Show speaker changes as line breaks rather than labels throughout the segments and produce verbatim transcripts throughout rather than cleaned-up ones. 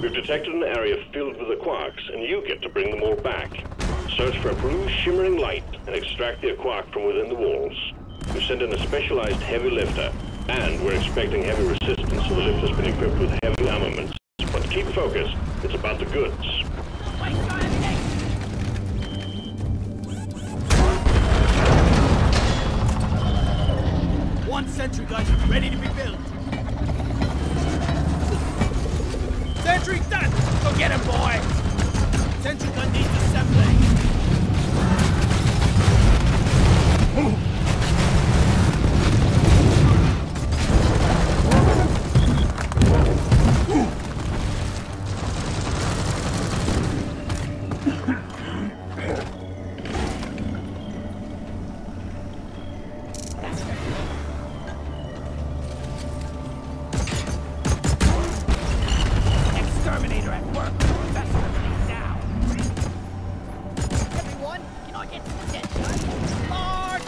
We've detected an area filled with the quarks, and you get to bring them all back. Search for a blue shimmering light and extract the quark from within the walls. We've sent in a specialized heavy lifter, and we're expecting heavy resistance, so the lifter's been equipped with heavy armaments. But keep focused, it's about the goods.
One sentry gun ready to be built. Sentry done! Go get him, boy! Sentry gun needs assembling.
Exterminator at work. That's everything down. Everyone, can I get some attention? March!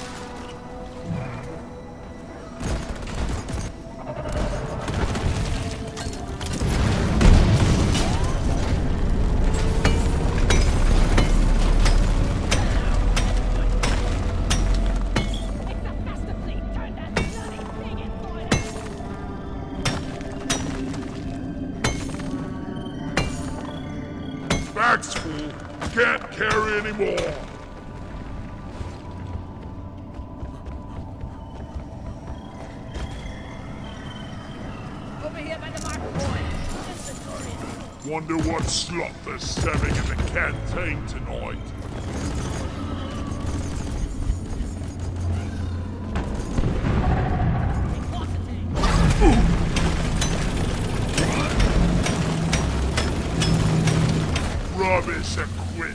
Back's full. Can't carry anymore.
Over here by the marker point.
Wonder what slot they're serving in the canteen tonight. Rubbish equipment.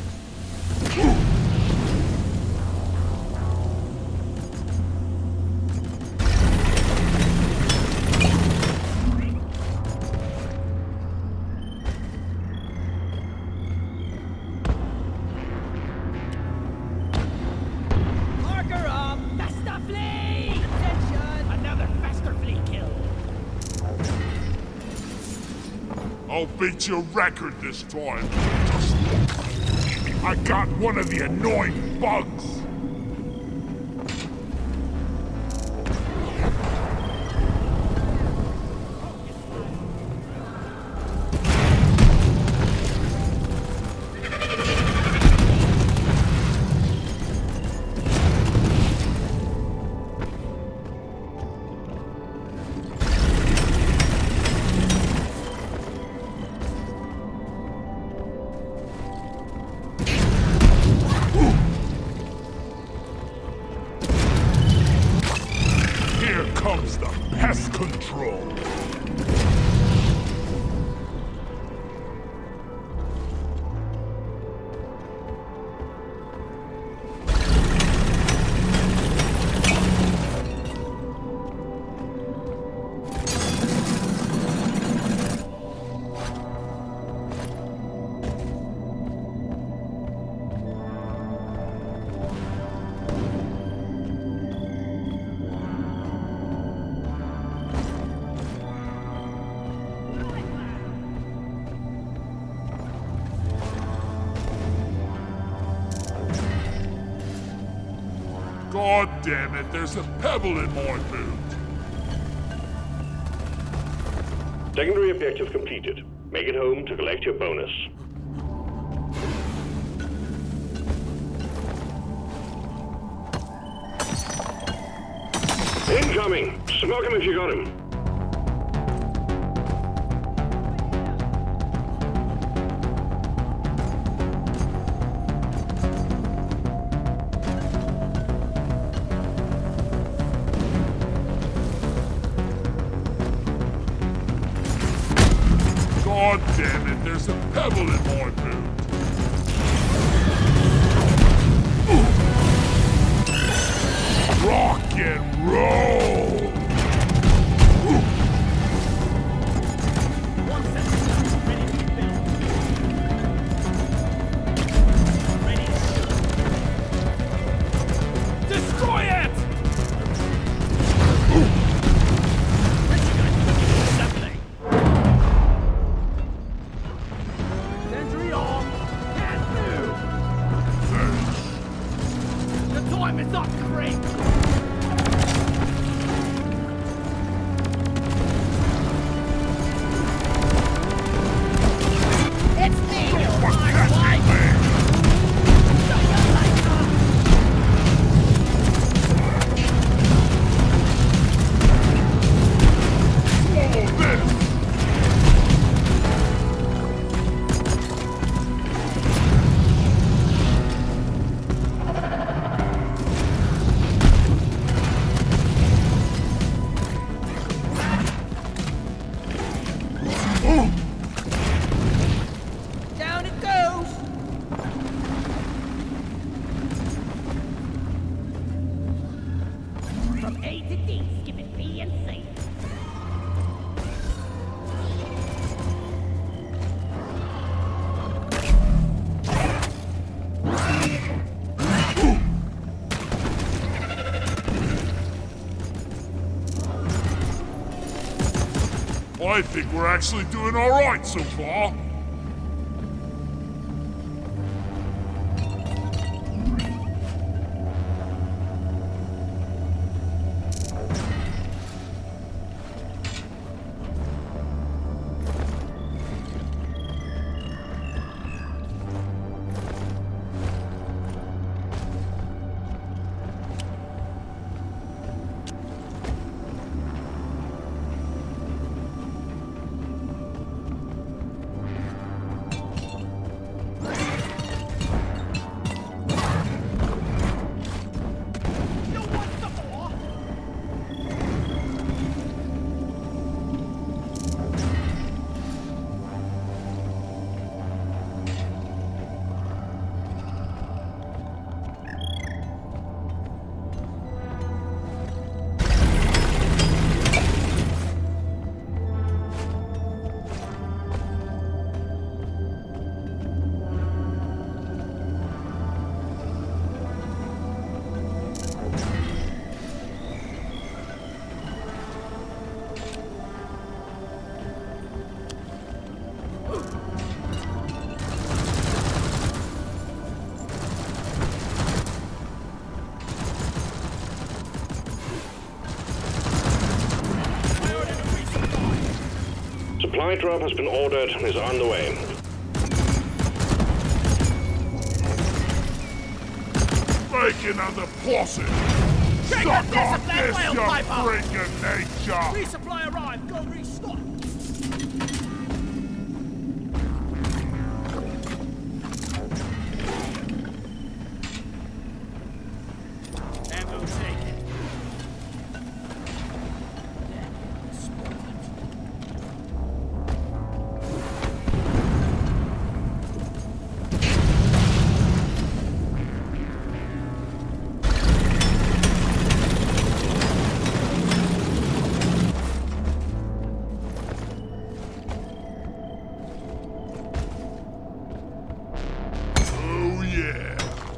Marker up! Faster fleet! Attention! Another faster fleet kill.
I'll beat your record this time. Just look. I got one of the annoying bugs. Here comes the pest control. God damn it, there's a pebble in my boot.
Secondary objective completed. Make it home to collect your bonus. Incoming! Smoke him if you got him.
God damn it, there's a pebble in my boot. Rock and roll!
One sentry gun ready to be built. Ready to shoot.
Destroy it!
Sentry gun assembling. from A to D, skipping B and C.
I think we're actually doing all right so far.
Supply drop has been ordered and is on the way.
Make another posse!
Check
Suck
the
off
discipline,
this,
whale
you
piper!
freaking nature!
Resupply arrived. Go restock. Ammo taken.
Oh yeah!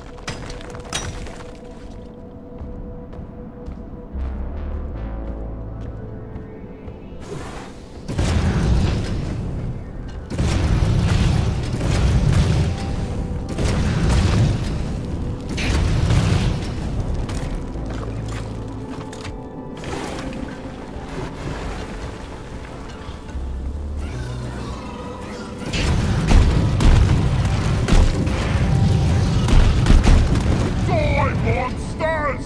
Die, monsters!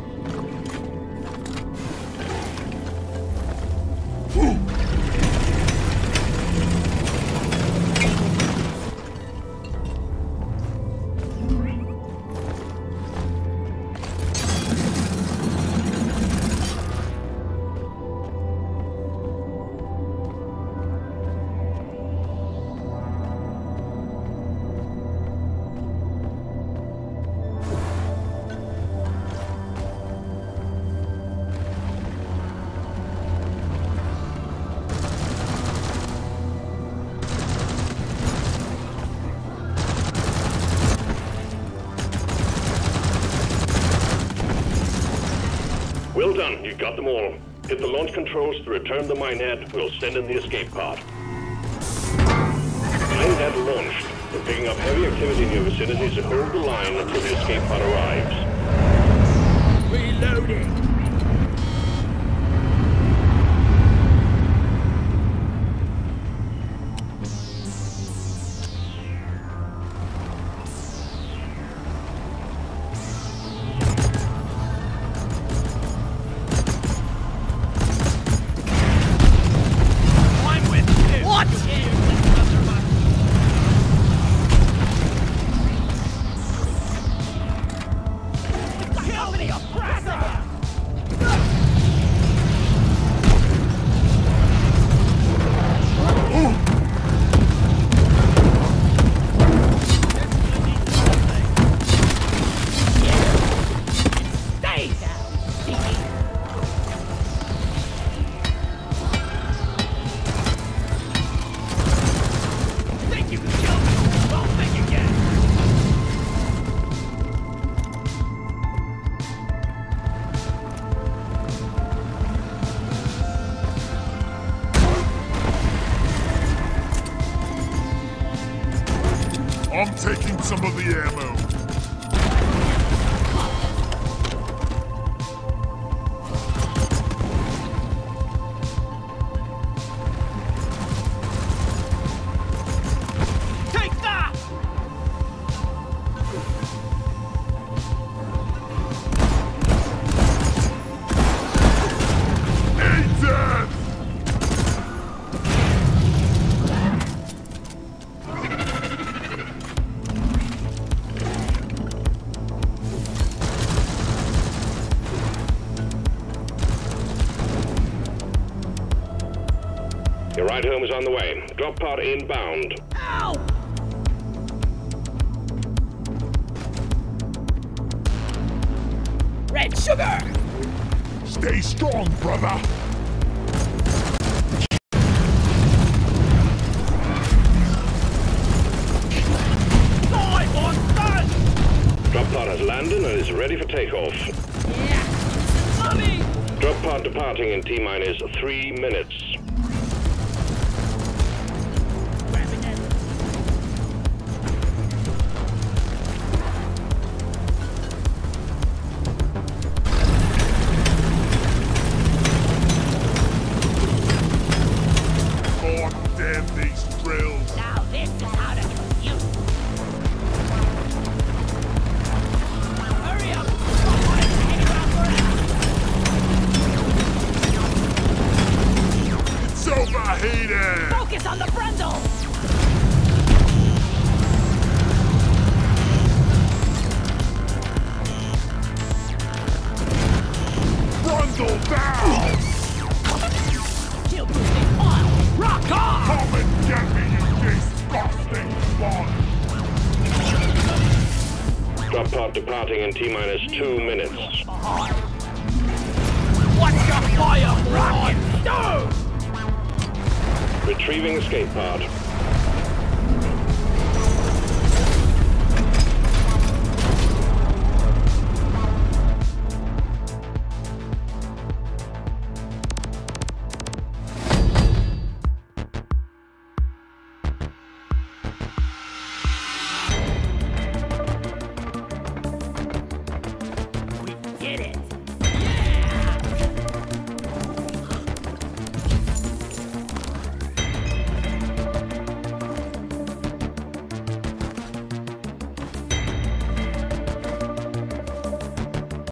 Well done, you got them all. Hit the launch controls to return the minehead. We'll send in the escape pod. Minehead launched. We're picking up heavy activity in your vicinity, so hold the line until the escape pod arrives.
Reloading. I'm with you. What?
Kill me, oppressor!
taking some of the ammo.
Your ride home is on the way. Drop pod inbound.
Ow! Red sugar!
Stay strong, brother!
Die, monsters!
Drop pod has landed and is ready for takeoff.
Yeah! Mommy!
Drop pod departing in T-minus three minutes.
Grabbing it.
God damn these drills!
Now this is how to compute. Hurry up! Someone is hanging around for us.
It's overheated!
Focus on the Brundle!
Brundle down!
Shield boosting on! Rock on!
Come and get me, you disgusting spawn!
Drop pod departing in T-minus two minutes.
What's the fire? Rocket stone!
Retrieving escape pod.